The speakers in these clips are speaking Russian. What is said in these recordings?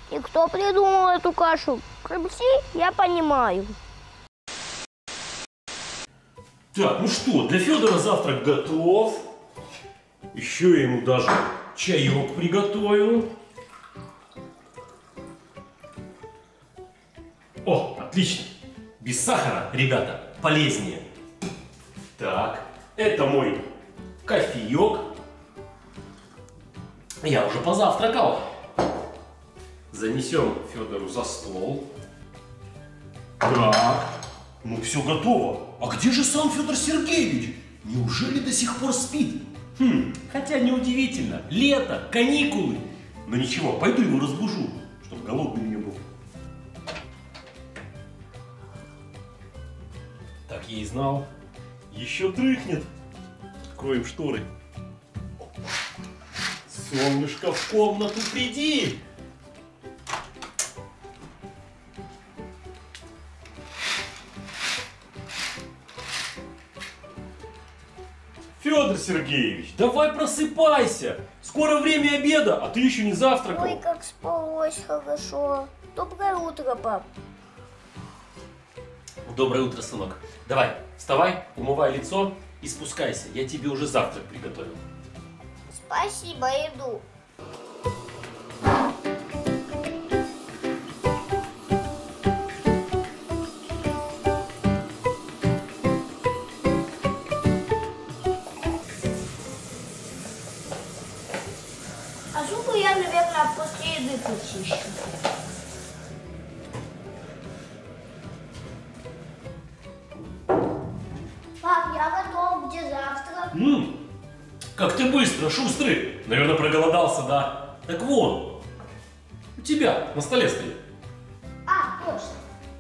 И кто придумал эту кашу? Крымси, я понимаю. Так, ну что, для Федора завтрак готов. Еще я ему даже чаек приготовил. О, отлично. Без сахара, ребята, полезнее. Так, это мой кофеек. Я уже позавтракал. Занесем Федору за стол. Так, ну все готово. А где же сам Федор Сергеевич? Неужели до сих пор спит? Хотя неудивительно. Лето, каникулы. Но ничего, пойду его разбужу, чтобы голодный не был. Так я и знал. Еще дрыхнет. Откроем шторы. Солнышко в комнату приди. Федор Сергеевич, давай просыпайся. Скоро время обеда, а ты еще не завтракал. Ой, как спалось хорошо. Доброе утро, пап. Доброе утро, сынок. Давай, вставай, умывай лицо и спускайся. Я тебе уже завтрак приготовил. Спасибо, иду. А зубы я, наверное, после еды почищу. Пап, я готов. Где завтрак? Как ты быстро, шустрый. Наверное, проголодался, да? Так вон, у тебя на столе стоит. А, точно.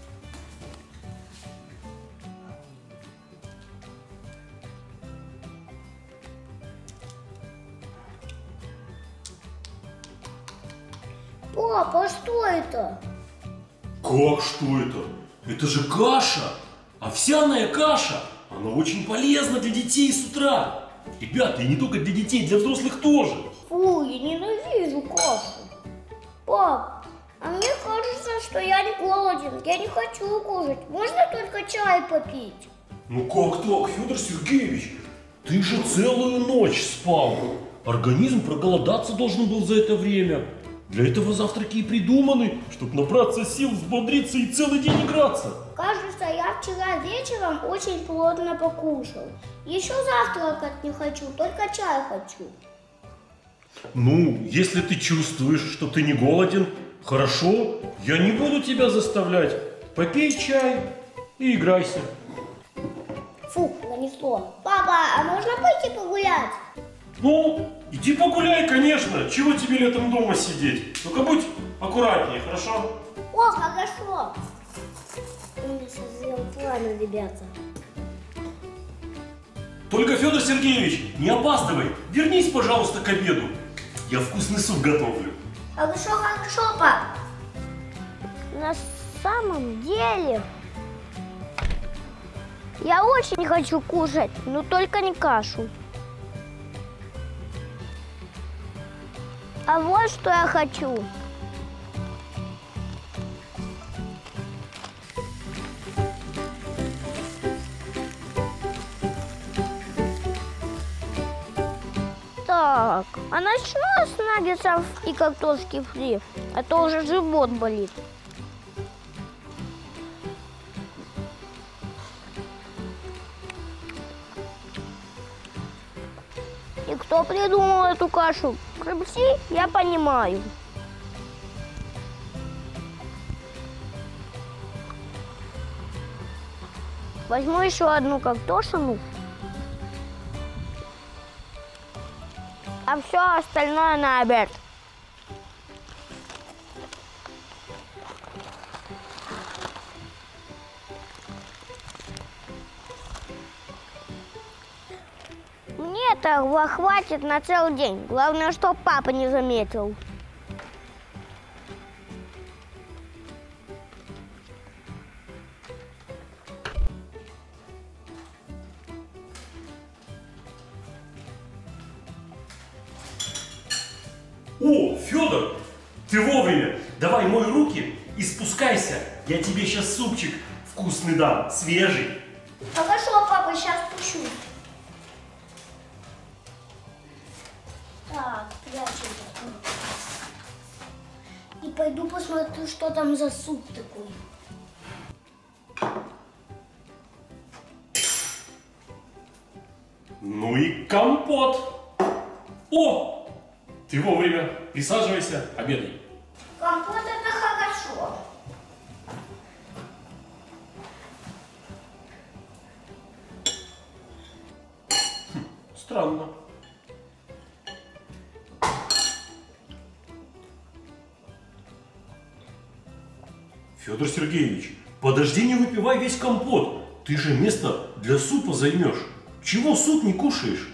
Папа, а что это? Как что это? Это же каша! Овсяная каша! Она очень полезна для детей с утра. Ребята, и не только для детей, для взрослых тоже. Фу, я ненавижу кашу. Пап, а мне кажется, что я не голоден. Я не хочу кушать. Можно только чай попить? Ну как так, Федор Сергеевич? Ты же целую ночь спал. Организм проголодаться должен был за это время. Для этого завтраки и придуманы, чтобы набраться сил, взбодриться и целый день играться. Кажется, я вчера вечером очень плотно покушал. Еще завтракать не хочу, только чай хочу. Ну, если ты чувствуешь, что ты не голоден, хорошо, я не буду тебя заставлять. Попей чай и играйся. Фу, нанесло. Папа, а можно пойти погулять? Ну, иди погуляй, конечно. Чего тебе летом дома сидеть? Только будь аккуратнее, хорошо? О, хорошо. У меня созрел план, ребята. Только, Федор Сергеевич, не опаздывай. Вернись, пожалуйста, к обеду. Я вкусный суп готовлю. Хорошо, хорошо, пап. На самом деле, я очень хочу кушать, но только не кашу. А вот что я хочу. Так, а начну с наггетсов и картошки фри, а то уже живот болит. И кто придумал эту кашу? Крымси, я понимаю. Возьму еще одну картошину. А все остальное на обед. Мне этого хватит на целый день. Главное, чтобы папа не заметил. О, Федор, Ты вовремя. Давай мой руки и спускайся. Я тебе сейчас супчик вкусный дам, свежий. Хорошо, папа, сейчас пущу. Так, прячем. И пойду посмотрю, что там за суп такой. Ну и компот. О, ты вовремя. Присаживайся, обедай. Компот это хорошо. Странно. Федор Сергеевич, подожди, не выпивай весь компот. Ты же место для супа займешь. Чего суп не кушаешь?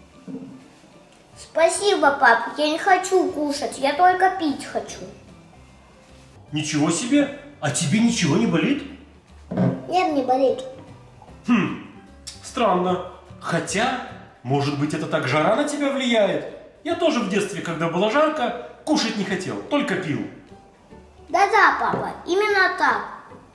Спасибо, пап, я не хочу кушать, я только пить хочу. Ничего себе, а тебе ничего не болит? Нет, не болит. Странно. Хотя, может быть, это так жара на тебя влияет? Я тоже в детстве, когда было жарко, кушать не хотел, только пил. Да-да, папа, именно так.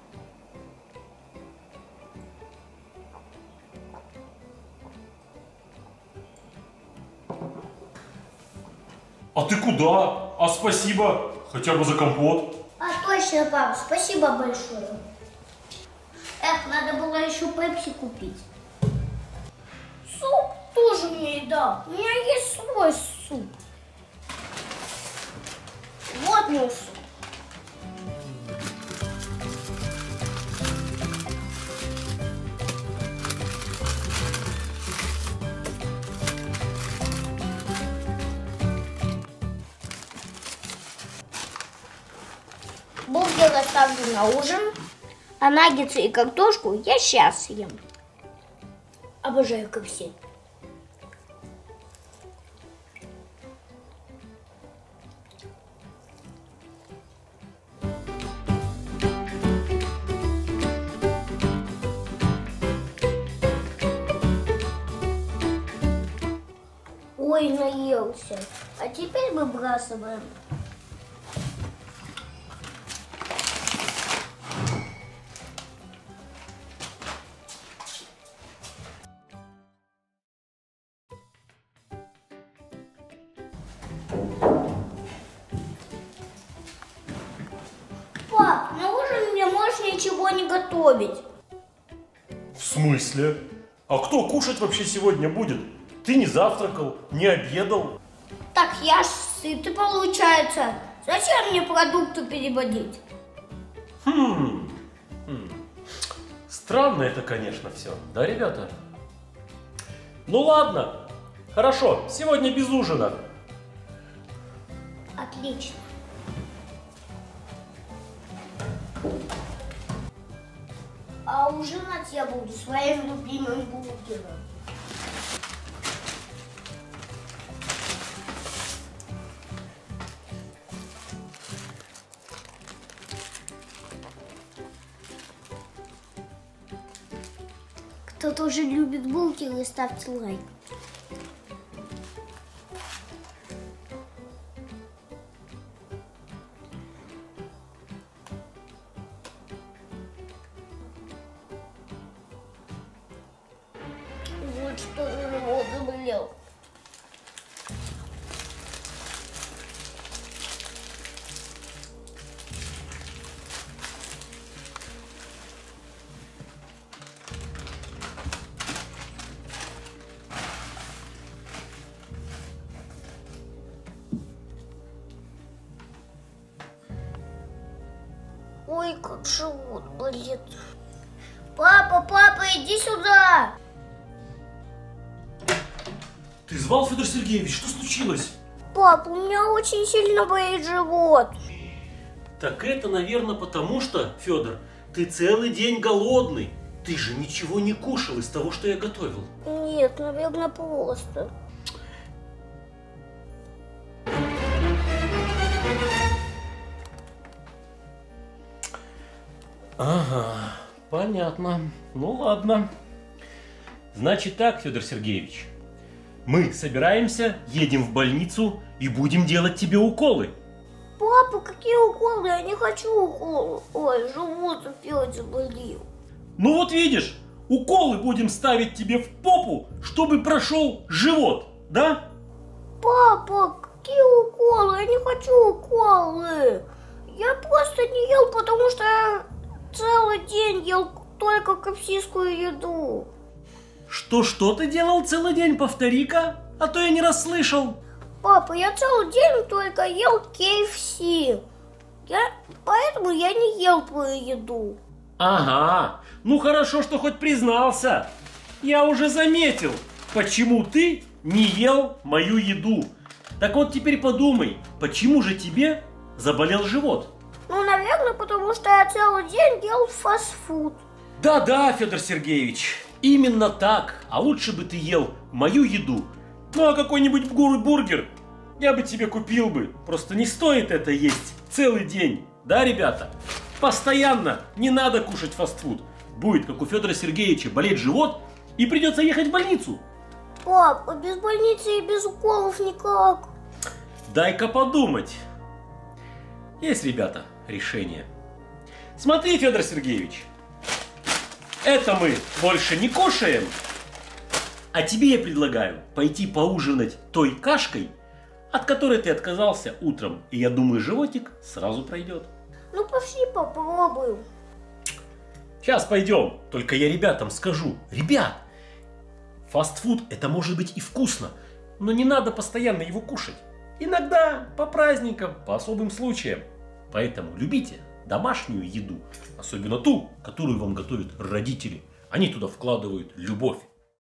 А ты куда? А спасибо хотя бы за компот. А точно, пап, спасибо большое. Эх, надо было еще пепси купить. Суп тоже мне и дал. У меня есть свой суп. Вот мой суп. Бургер оставлю на ужин, а наггетсы и картошку я сейчас съем. Обожаю KFC. Ой, наелся. А теперь выбрасываем. Пап, на ужин мне можешь ничего не готовить. В смысле? А кто кушать вообще сегодня будет? Ты не завтракал, не обедал. Так я ж сытый получается. Зачем мне продукты переводить? Странно это, конечно, все. Да, ребята? Ну ладно. Хорошо, сегодня без ужина. Отлично. А ужинать я буду своим любимым бургером. Кто тоже любит бургеры, ставьте лайк. Вот что живот заболел. Ой, как живот болит. Папа, папа, иди сюда. Ты звал, Федор Сергеевич? Что случилось? Пап, у меня очень сильно болит живот. Так это, наверное, потому что, Федор, ты целый день голодный. Ты же ничего не кушал из того, что я готовил. Нет, наверное, просто. Ага, понятно. Ну ладно. Значит так, Федор Сергеевич. Мы собираемся, едем в больницу и будем делать тебе уколы. Папа! Папа, какие уколы? Я не хочу уколы. Ой, живот опять заболел. Ну вот видишь, уколы будем ставить тебе в попу, чтобы прошел живот, да? Папа, какие уколы? Я не хочу уколы. Я просто не ел, потому что я целый день ел только копсийскую еду. Что ты делал целый день, повтори-ка, а то я не расслышал. Папа, я целый день только ел KFC. Поэтому я не ел твою еду. Ага, ну хорошо, что хоть признался. Я уже заметил, почему ты не ел мою еду. Так вот теперь подумай, почему же тебе заболел живот? Ну, наверное, потому что я целый день ел фастфуд. Да-да, Федор Сергеевич, именно так. А лучше бы ты ел мою еду. Ну а какой-нибудь бургер я бы тебе купил бы. Просто не стоит это есть целый день. Да, ребята? Постоянно не надо кушать фастфуд. Будет, как у Федора Сергеевича, болеть живот и придется ехать в больницу. Пап, а без больницы и без уколов никак. Дай-ка подумать. Есть, ребята, решение. Смотри, Федор Сергеевич. Это мы больше не кушаем. А тебе я предлагаю пойти поужинать той кашкой, от которой ты отказался утром. И я думаю, животик сразу пройдет. Ну пошли попробуем. Сейчас пойдем. Только я ребятам скажу. Ребят, фастфуд это может быть и вкусно, но не надо постоянно его кушать. Иногда по праздникам, по особым случаям. Поэтому любите домашнюю еду, особенно ту, которую вам готовят родители. Они туда вкладывают любовь.